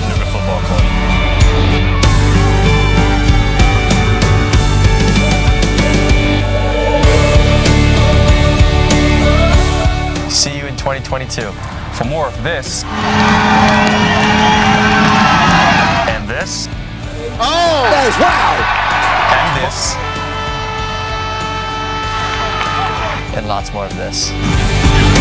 Chattanooga Football Club. See you in 2022 for more of this and this. Oh, nice! Wow! And this. And lots more of this.